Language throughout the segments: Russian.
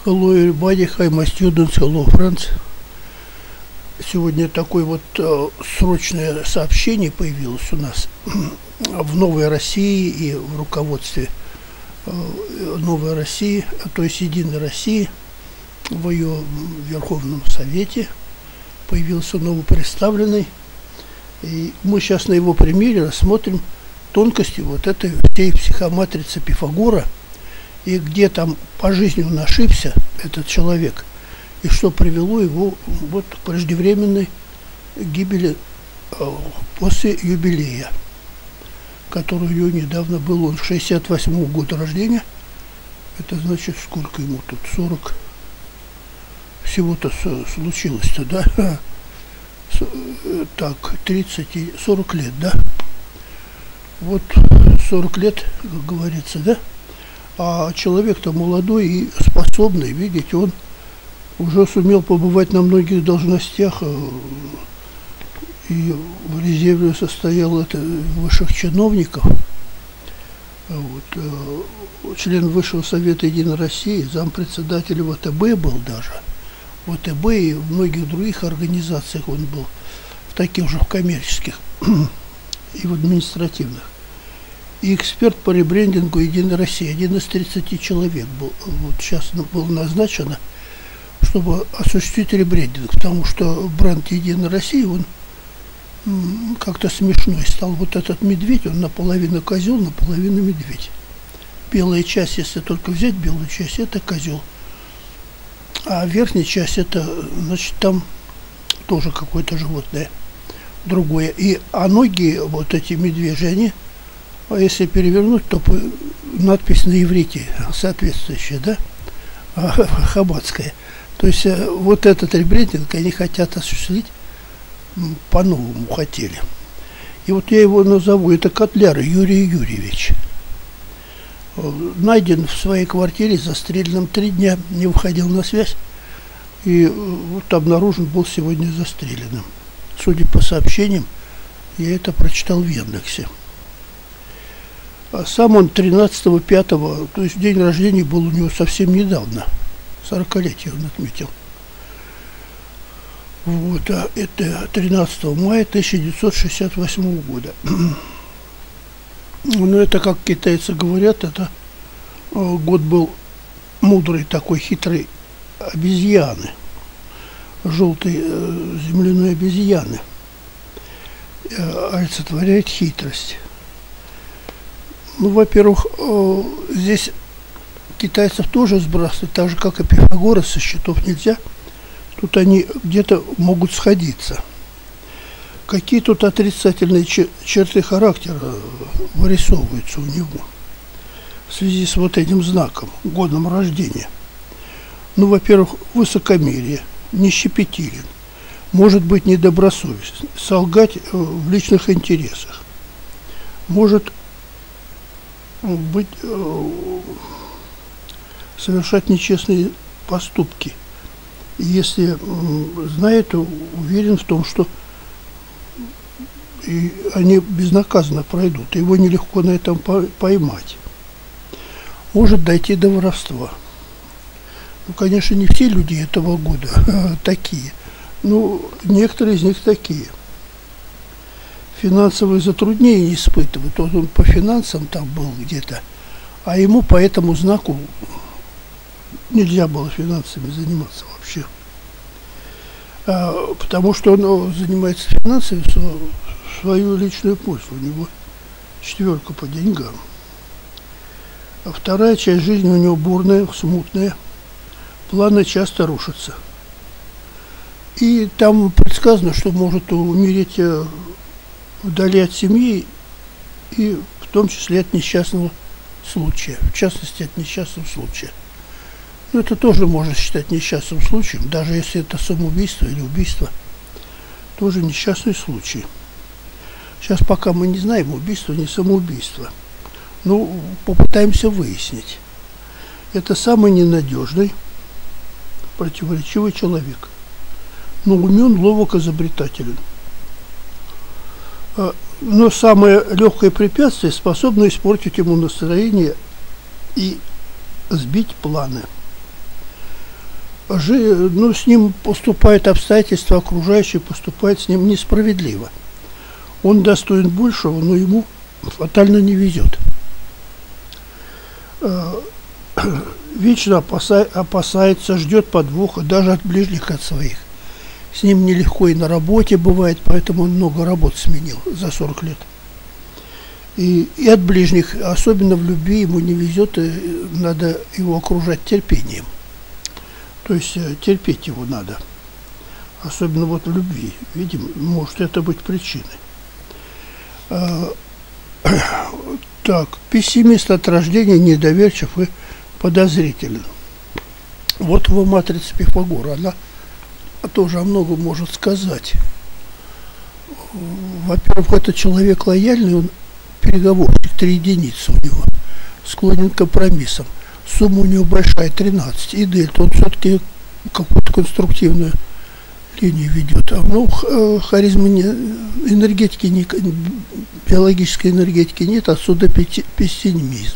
Hello everybody, hi my students, hello friends. Сегодня такое вот срочное сообщение появилось у нас в Новой России и в руководстве Новой России, то есть Единой России, в ее Верховном Совете появился новопредставленный. И мы сейчас на его примере рассмотрим тонкости вот этой всей психоматрицы Пифагора, и где там по жизни он ошибся, этот человек, и что привело его вот к преждевременной гибели после юбилея, который у него недавно был. Он 68-го года рождения. Это значит, сколько ему тут? 40. Всего-то случилось-то, да? Так, 30 и 40 лет, да? Вот 40 лет, как говорится, да? А человек-то молодой и способный, видите, он уже сумел побывать на многих должностях, и в резерве состоял это высших чиновников, вот, член Высшего Совета Единой России, зампредседателя ВТБ был даже, ВТБ и в многих других организациях он был, в таких же в коммерческих и в административных. И эксперт по ребрендингу Единой России, один из 30 человек был, вот сейчас было назначено, чтобы осуществить ребрендинг, потому что бренд Единой России, он как-то смешной стал. Вот этот медведь, он наполовину козел, наполовину медведь. Белая часть, если только взять белую часть, это козел. А верхняя часть, это, значит, там тоже какое-то животное другое. А ноги, вот эти медвежьи, они, если перевернуть, то надпись на иврите соответствующая, да, хаббатская. То есть вот этот ребрендинг они хотят осуществить по-новому, хотели. И вот я его назову, это Котляр Юрий Юрьевич. Найден в своей квартире, застреленным 3 дня, не выходил на связь. И вот обнаружен был сегодня застреленным. Судя по сообщениям, я это прочитал в Яндексе. А сам он 13.05, то есть день рождения был у него совсем недавно. 40-летие он отметил. Вот, а это 13 мая 1968 года. Ну, это, как китайцы говорят, это год был мудрый такой, хитрый обезьяны, желтой земляной обезьяны. Олицетворяет хитрость. Ну, во-первых, здесь китайцев тоже сбрасывают, так же, как и Пифагора, со счетов нельзя. Тут они где-то могут сходиться. Какие тут отрицательные черты характера вырисовываются у него в связи с вот этим знаком, годом рождения? Ну, во-первых, высокомерие, нещепетилен, может быть недобросовестен, солгать в личных интересах, может быть, совершать нечестные поступки. Если знает, то уверен в том, что и они безнаказанно пройдут. Его нелегко на этом поймать. Может дойти до воровства. Ну, конечно, не все люди этого года такие. Ну, некоторые из них такие. Финансовые затруднения испытывают. Вот он по финансам там был где-то, а ему по этому знаку нельзя было финансами заниматься вообще. Потому что он занимается финансами в свою личную пользу. У него 4 по деньгам. А вторая часть жизни у него бурная, смутная. Планы часто рушатся. И там предсказано, что может умереть вдали от семьи, и в том числе от несчастного случая, в частности от несчастного случая. Но это тоже можно считать несчастным случаем, даже если это самоубийство или убийство, тоже несчастный случай. Сейчас пока мы не знаем, убийство, не самоубийство. Ну, попытаемся выяснить. Это самый ненадежный, противоречивый человек. Но умен, ловок, изобретателен. Но самое легкое препятствие способно испортить ему настроение и сбить планы. ну, с ним поступают обстоятельства, окружающие поступают с ним несправедливо. Он достоин большего, но ему фатально не везет. Вечно опасается, ждет подвоха даже от ближних, от своих. С ним нелегко и на работе бывает, поэтому он много работ сменил за 40 лет. И от ближних, особенно в любви, ему не везет, и надо его окружать терпением. То есть терпеть его надо. Особенно вот в любви. Видим, может это быть причиной. Так, пессимист от рождения, недоверчив и подозрителен. Вот его матрица Пифагора, она тоже о многом может сказать. Во-первых, это человек лояльный, он переговорщик, 3 единицы у него, склонен к компромиссам. Сумма у него большая, 13, и дельта, он все-таки какую-то конструктивную линию ведет. Ну, харизмы энергетики, биологической энергетики нет, отсюда пессимизм.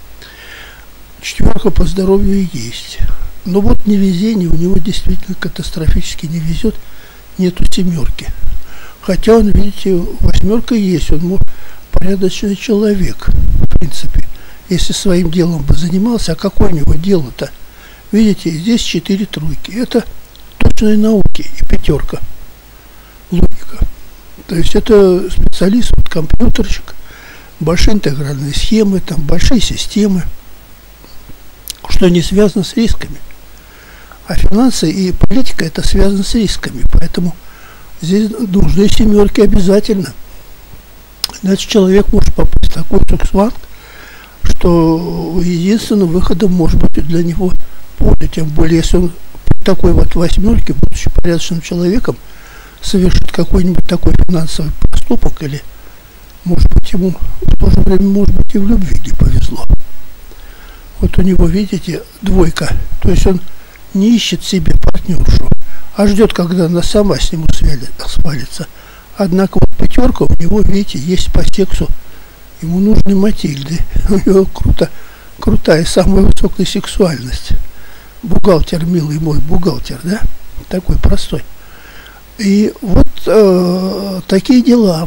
4 по здоровью есть. Но вот невезение у него действительно катастрофически не везет, нету 7. Хотя он, видите, 8 есть, он порядочный человек, в принципе, если своим делом бы занимался. А какое у него дело-то? Видите, здесь 4 тройки. Это точные науки и 5. Логика. То есть это специалист, вот, компьютерщик, большие интегральные схемы, там большие системы, что не связано с рисками. А финансы и политика это связано с рисками. Поэтому здесь нужны 7 обязательно. Иначе человек может попасть в такой цуксванг, что единственным выходом может быть для него поле. Тем более, если он такой вот 8, будучи порядочным человеком, совершит какой-нибудь такой финансовый проступок, или, может быть, ему в то же время, может быть, и в любви не повезло. Вот у него, видите, 2. То есть он не ищет себе партнершу, а ждет, когда она сама с ним свалится. Однако вот 5 у него, видите, есть по сексу. Ему нужны Матильды. У него крутая, самая высокая сексуальность. Бухгалтер, милый мой бухгалтер, да? Такой простой. И вот такие дела.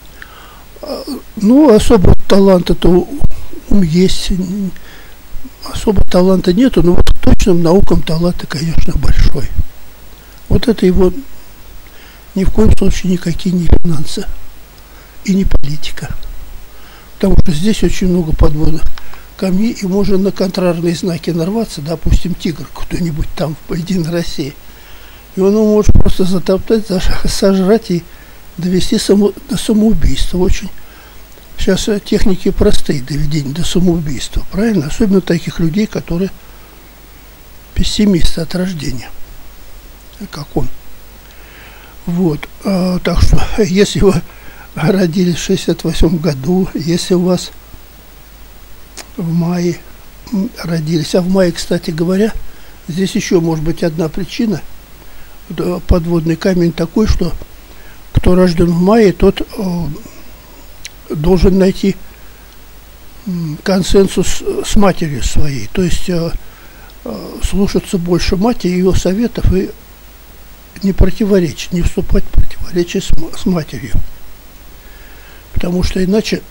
Ну, особого таланта-то есть. Особо таланта нету, но вот к точным наукам талант, конечно, большой. Вот это его ни в коем случае никакие не финансы и не политика. Потому что здесь очень много подводных камней, и можно на контрарные знаки нарваться, допустим, тигр кто-нибудь там в «Единой России». И он его может просто затоптать, сожрать и довести до самоубийства. Очень сейчас техники простые доведения до самоубийства, правильно? Особенно таких людей, которые пессимисты от рождения, как он. Вот. Так что, если вы родились в 68 году, если у вас в мае родились, а в мае, кстати говоря, здесь еще может быть одна причина, подводный камень такой, что кто рожден в мае, тот должен найти консенсус с матерью своей, то есть слушаться больше матери, ее советов и не противоречить, не вступать в противоречие с матерью. Потому что иначе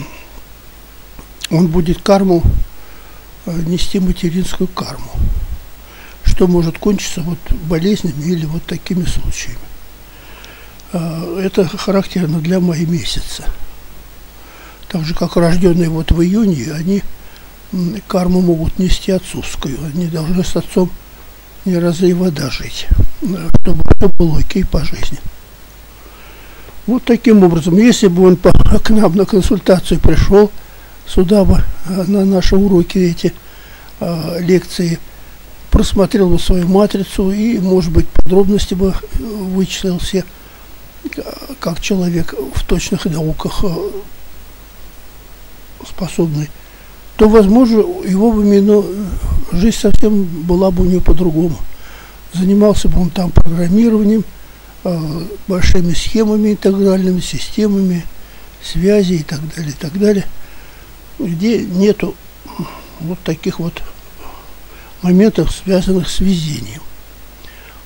он будет карму нести, материнскую карму, что может кончиться вот болезнями или вот такими случаями. Это характерно для мая месяца. Так же, как рожденные вот в июне, они карму могут нести отцовскую. Они должны с отцом не раза и вода жить, чтобы все было окей по жизни. Вот таким образом, если бы он к нам на консультацию пришел, сюда бы на наши уроки эти лекции, просмотрел бы свою матрицу и, может быть, подробности бы вычислил все, как человек в точных науках способный, то, возможно, его бы жизнь совсем была бы у него по-другому. Занимался бы он там программированием, большими схемами, интегральными системами, связи и так далее, где нету вот таких вот моментов, связанных с везением.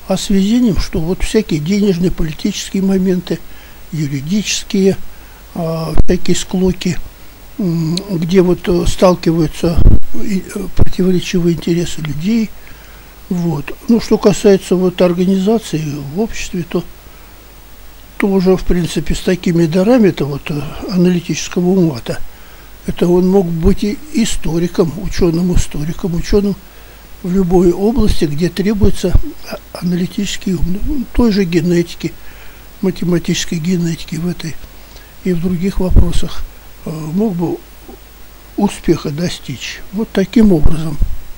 а с везением, что вот всякие денежные, политические моменты, юридические, всякие склоки, где вот сталкиваются противоречивые интересы людей. Вот. Ну, что касается вот организации в обществе, то тоже, в принципе, с такими дарами-то вот аналитического ума-то, это он мог быть и историком, ученым в любой области, где требуется аналитический ум. Той же генетики, математической генетики в этой и в других вопросах мог бы успеха достичь. Вот таким образом.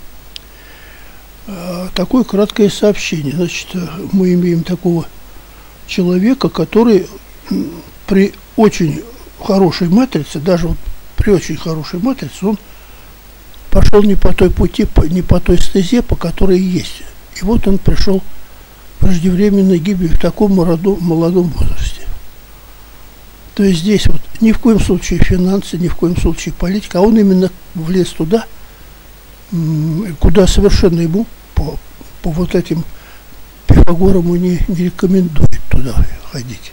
Такое краткое сообщение. Значит, мы имеем такого человека, который при очень хорошей матрице, даже вот при очень хорошей матрице, он пошел не по той пути, не по той стезе, по которой есть. И вот он пришел к преждевременной гибели в таком молодом возрасте. То есть здесь вот ни в коем случае финансы, ни в коем случае политика, а он именно влез туда, куда совершенно ему по вот этим Пифагорам не рекомендует туда ходить.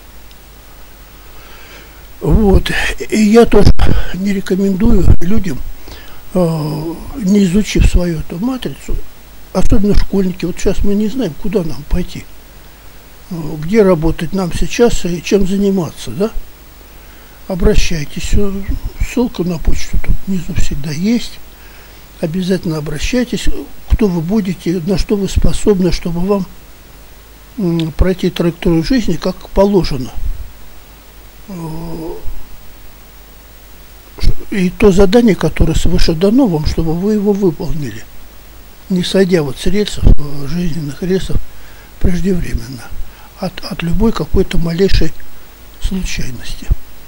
Вот. И я тоже не рекомендую людям, не изучив свою эту матрицу, особенно школьники. Вот сейчас мы не знаем, куда нам пойти, где работать нам сейчас и чем заниматься, да? Обращайтесь. Ссылка на почту тут внизу всегда есть. Обязательно обращайтесь, кто вы будете, на что вы способны, чтобы вам пройти траекторию жизни как положено. И то задание, которое свыше дано вам, чтобы вы его выполнили, не сойдя вот с рельсов, жизненных рельсов преждевременно, от любой какой-то малейшей случайности.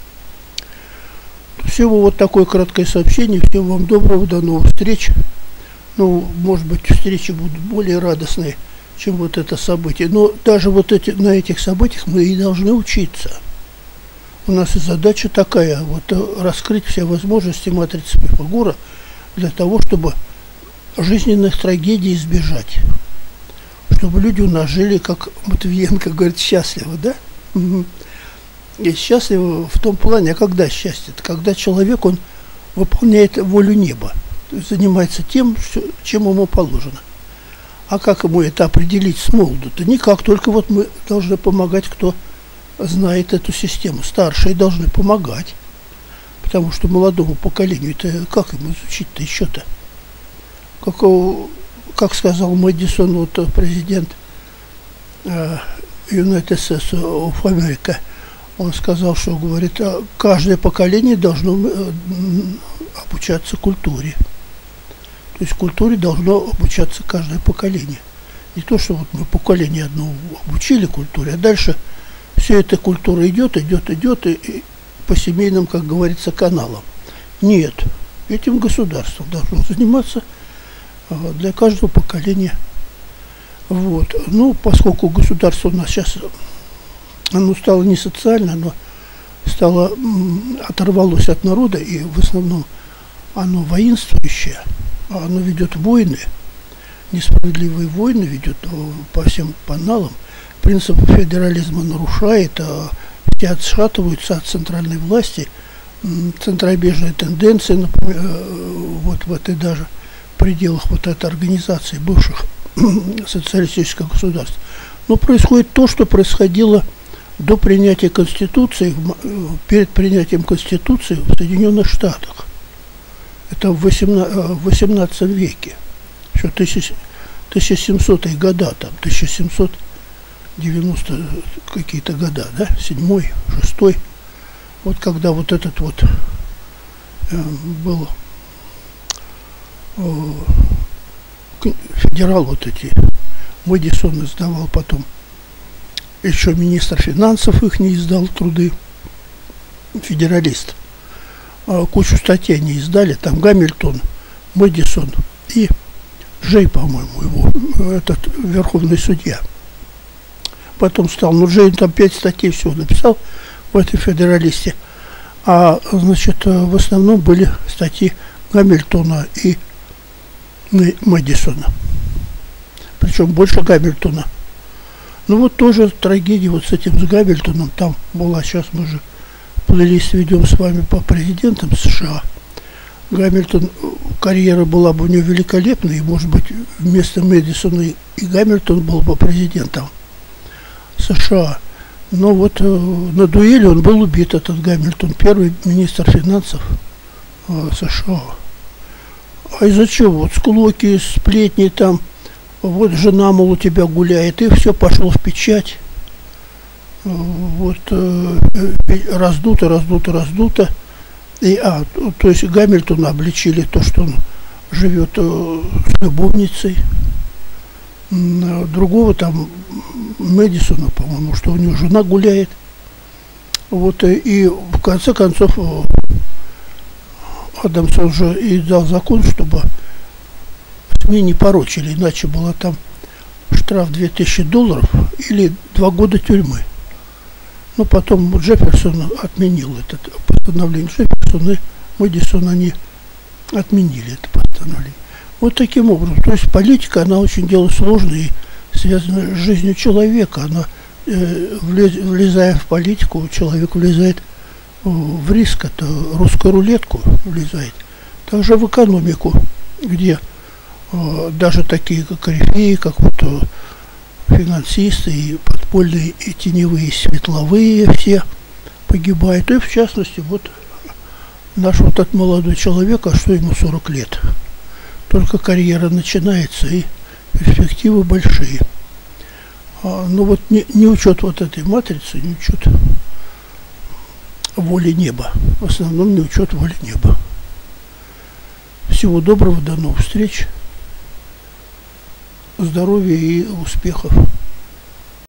Всего вот такое краткое сообщение. Всего вам доброго, до новых встреч. Ну, может быть, встречи будут более радостные, чем вот это событие. Но даже вот на этих событиях мы и должны учиться. У нас и задача такая, вот раскрыть все возможности матрицы Пифагора для того, чтобы жизненных трагедий избежать. Чтобы люди у нас жили, как Матвиенко говорит, счастливо, да? И счастливо в том плане, а когда счастье? Это когда человек, он выполняет волю неба, то есть занимается тем, чем ему положено. А как ему это определить с молоду-то? Никак, только вот мы должны помогать, кто знает эту систему. Старшие должны помогать, потому что молодому поколению-то как ему изучить-то еще-то? Как сказал Мэдисон, вот президент United States of America, он сказал, что, говорит, каждое поколение должно обучаться культуре. То есть культуре должно обучаться каждое поколение. Не то, что вот мы поколение одно обучили культуре, а дальше все эта культура идет и по семейным, как говорится, каналам. Нет, этим государством должно заниматься для каждого поколения. Вот. Ну, поскольку государство у нас сейчас, оно стало не социально, оно оторвалось от народа, и в основном оно воинствующее, оно ведет войны, несправедливые войны ведет по всем каналам, принцип федерализма нарушает, все отшатываются от центральной власти, центробежные тенденции, например, вот в этой даже пределах вот этой организации бывших социалистических государств. Но происходит то, что происходило до принятия Конституции, перед принятием Конституции в Соединенных Штатах. Это в 18 веке, еще 1700-е года, там, 1790 какие-то года, да, 7-й, 6-й. Вот когда вот этот вот был федерал, вот эти, Мэдисон издавал потом, еще министр финансов их не издал труды, федералист. Кучу статей они издали, там Гамильтон, Мэдисон и Джей, по-моему, его, этот верховный судья. Потом стал, Джей там 5 статей всего написал в этой федералисте, а, значит, в основном были статьи Гамильтона и Мэдисона. Причем больше Гамильтона Ну вот тоже трагедия вот с этим, с Гамильтоном там была. Сейчас мы же плейлист ведем с вами по президентам США. Гамильтон, карьера была бы у него великолепная, и, может быть, вместо Мэдисона и Гамильтон был бы президентом США. Но вот на дуэли он был убит, этот Гамильтон, первый министр финансов США. А из-за чего? Вот склоки, сплетни там, вот жена, мол, у тебя гуляет, и все пошло в печать. Вот раздуто. И, то есть Гамильтона обличили то, что он живет с любовницей. Другого там, Мэдисона, по-моему, что у него жена гуляет. Вот, и в конце концов Адамс уже и дал закон, чтобы СМИ не порочили, иначе было там штраф $2000 или 2 года тюрьмы. Но потом Джефферсон отменил это постановление. Джефферсон и Мэдисон, они отменили это постановление. Вот таким образом. То есть политика, она очень дело сложное и связано с жизнью человека. Она, влезая в политику, человек влезает в риск, это русскую рулетку влезает. Также в экономику, где даже такие как корифеи, как вот финансисты и подпольные, и теневые, и светловые все погибают. И в частности, вот наш вот этот молодой человек, а что ему 40 лет, только карьера начинается и перспективы большие. Но вот не учет вот этой матрицы, не учет воли неба. В основном не учет воли неба. Всего доброго, до новых встреч, здоровья и успехов.